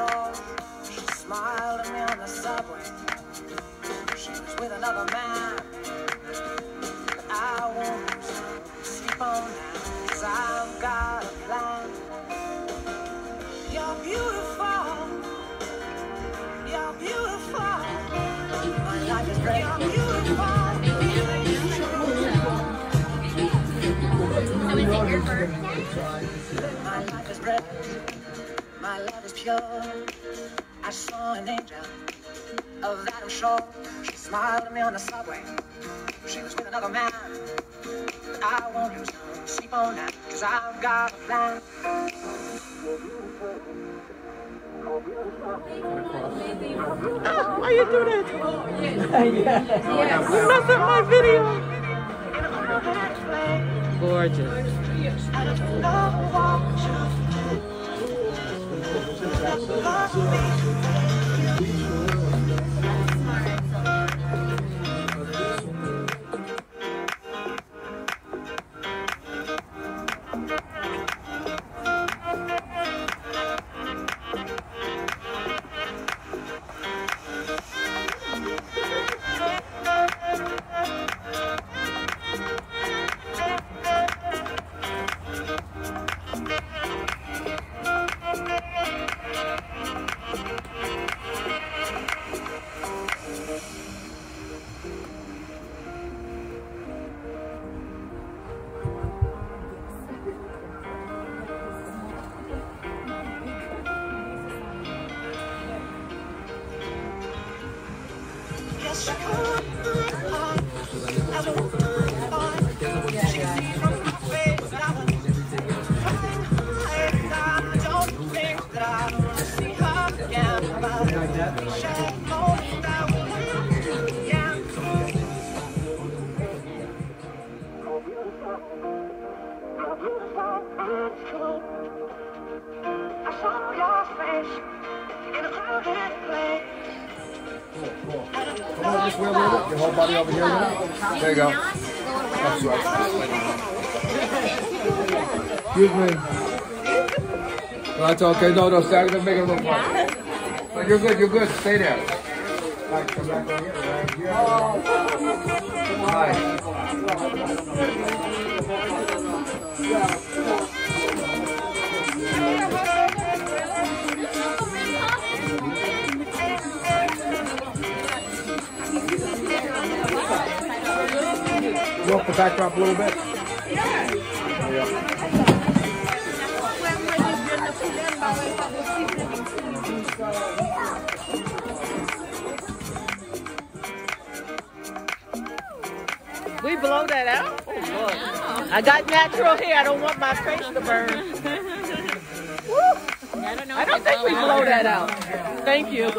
floor. She smiled at me on the subway. She was with another man. But I won't sleep on now, 'cause I've got a plan. You're beautiful. You're beautiful. My life is great. You're beautiful. So is it your birthday? My life is red. My love is pure. I saw an angel. Of that I'm sure. She smiled at me on the subway. She was with another man. But I won't lose no sleep on that, 'cause I've got a plan. Why you do that? You messed up my video. Gorgeous. Just wheel over your whole body over here. There you go. That's right. Excuse me. That's okay. No, stay. I'm gonna make it a little quiet. No, you're good. You're good. Stay there. Right, come back over here. Right here. You off the backdrop a little bit? Yeah. We blow that out? Oh, Lord. I got natural hair. I don't want my face to burn. Woo. I don't think we blow that out. Thank you.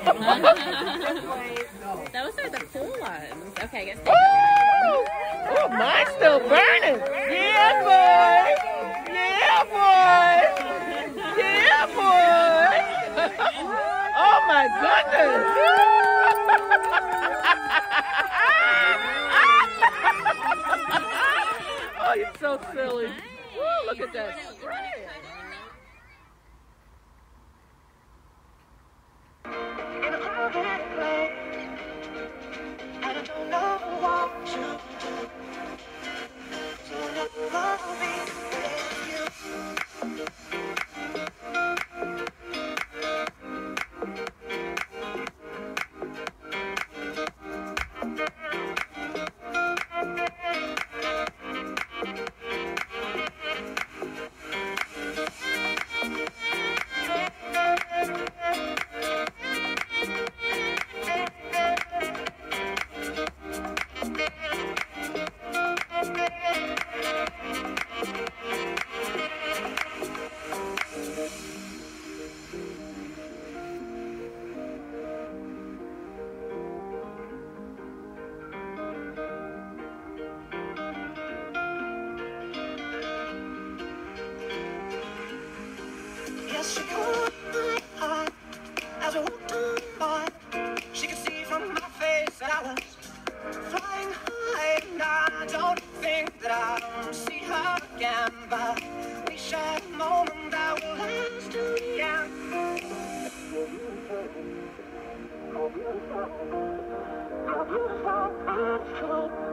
Those are the cool ones. Okay, I guess. Oh, mine's still burning. Yeah, boy. Yeah, boy. Yeah, boy. Oh, my goodness. Oh, you're so silly. Woo, look at that. I'm so